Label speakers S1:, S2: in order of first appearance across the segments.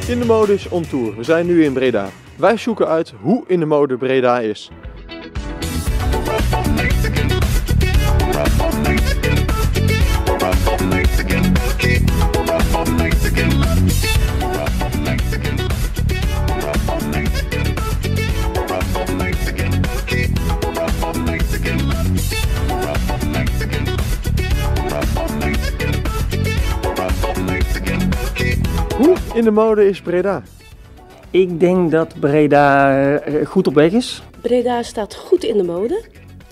S1: In de Mode is on tour. We zijn nu in Breda. Wij zoeken uit hoe in de mode Breda is. Hoe in de mode is Breda?
S2: Ik denk dat Breda goed op weg is.
S3: Breda staat goed in de mode.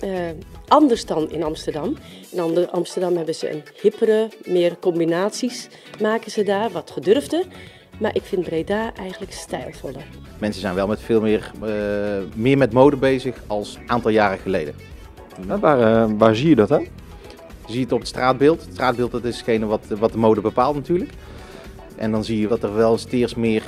S3: Anders dan in Amsterdam. In Amsterdam hebben ze een hippere, meer combinaties maken ze daar, wat gedurfder. Maar ik vind Breda eigenlijk stijlvoller.
S4: Mensen zijn wel met veel meer met mode bezig als een aantal jaren geleden.
S1: Waar zie je dat aan?
S4: Je ziet het op het straatbeeld. Het straatbeeld, dat is hetgene wat de mode bepaalt natuurlijk. En dan zie je dat er wel steeds meer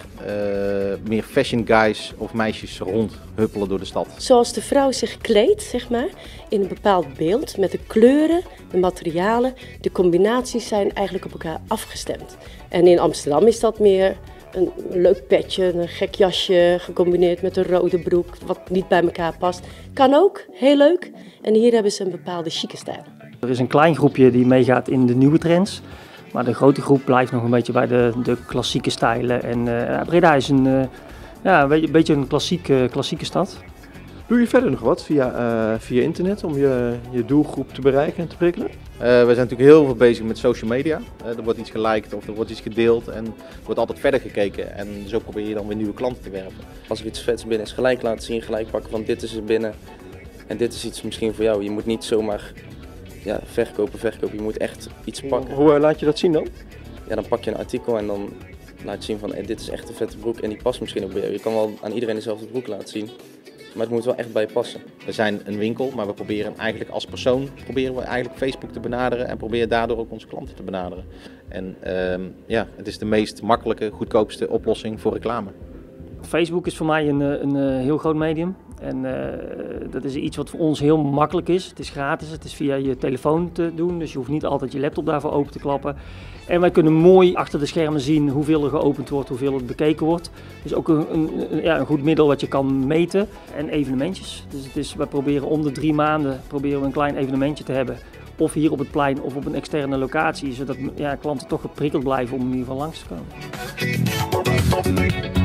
S4: fashion guys of meisjes rondhuppelen door de stad.
S3: Zoals de vrouw zich kleedt, zeg maar, in een bepaald beeld. Met de kleuren, de materialen, de combinaties zijn eigenlijk op elkaar afgestemd. En in Amsterdam is dat meer een leuk petje, een gek jasje gecombineerd met een rode broek, wat niet bij elkaar past. Kan ook, heel leuk. En hier hebben ze een bepaalde chique stijl.
S2: Er is een klein groepje die meegaat in de nieuwe trends. Maar de grote groep blijft nog een beetje bij de klassieke stijlen. En Breda is een beetje een klassieke stad.
S1: Doe je verder nog wat via internet om je doelgroep te bereiken en te prikkelen?
S4: We zijn natuurlijk heel veel bezig met social media. Er wordt iets geliked of er wordt iets gedeeld en er wordt altijd verder gekeken. En zo probeer je dan weer nieuwe klanten te werven.
S5: Als er iets vets binnen is, gelijk laten zien, gelijk pakken van dit is er binnen. En dit is iets misschien voor jou. Je moet niet zomaar verkopen. Je moet echt iets pakken.
S1: Hoe laat je dat zien dan?
S5: Ja, dan pak je een artikel en dan laat je zien van dit is echt een vette broek en die past misschien ook bij jou. Je kan wel aan iedereen dezelfde broek laten zien, maar het moet wel echt bij je passen.
S4: We zijn een winkel, maar we proberen eigenlijk als persoon Facebook te benaderen en proberen daardoor ook onze klanten te benaderen. En het is de meest makkelijke, goedkoopste oplossing voor reclame.
S2: Facebook is voor mij een heel groot medium. En dat is iets wat voor ons heel makkelijk is. Het is gratis, het is via je telefoon te doen, dus je hoeft niet altijd je laptop daarvoor open te klappen. En wij kunnen mooi achter de schermen zien hoeveel er geopend wordt, hoeveel het bekeken wordt. Dus ook een goed middel wat je kan meten. En evenementjes. Dus wij proberen om de 3 maanden een klein evenementje te hebben. Of hier op het plein of op een externe locatie, zodat klanten toch geprikkeld blijven om in ieder geval langs te komen.